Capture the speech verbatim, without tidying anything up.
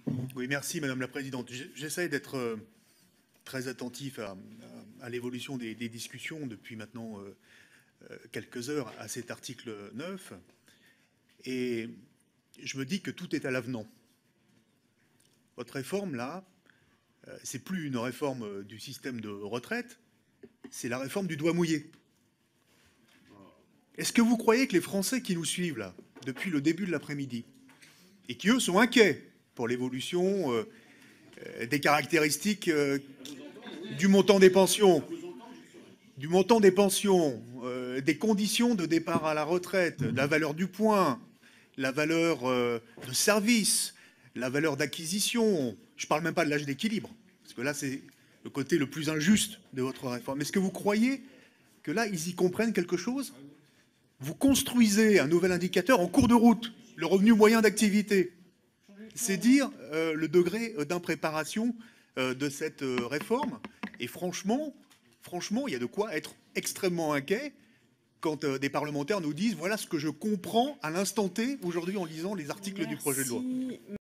Oui, merci Madame la Présidente. J'essaie d'être euh, très attentif à, à, à l'évolution des, des discussions depuis maintenant euh, euh, quelques heures à cet article neuf. Et je me dis que tout est à l'avenant. Votre réforme, là, euh, c'est plus une réforme du système de retraite, c'est la réforme du doigt mouillé. Est-ce que vous croyez que les Français qui nous suivent, là, depuis le début de l'après-midi, et qui, eux, sont inquiets pour l'évolution euh, euh, des caractéristiques euh, du montant des pensions, du montant des pensions, euh, des conditions de départ à la retraite, la valeur du point, la valeur euh, de service, la valeur d'acquisition. Je ne parle même pas de l'âge d'équilibre, parce que là, c'est le côté le plus injuste de votre réforme. Est-ce que vous croyez que là, ils y comprennent quelque chose? Vous construisez un nouvel indicateur en cours de route, le revenu moyen d'activité. C'est dire euh, le degré d'impréparation euh, de cette euh, réforme. Et franchement, franchement, il y a de quoi être extrêmement inquiet quand euh, des parlementaires nous disent voilà ce que je comprends à l'instant T aujourd'hui en lisant les articles Merci. du projet de loi.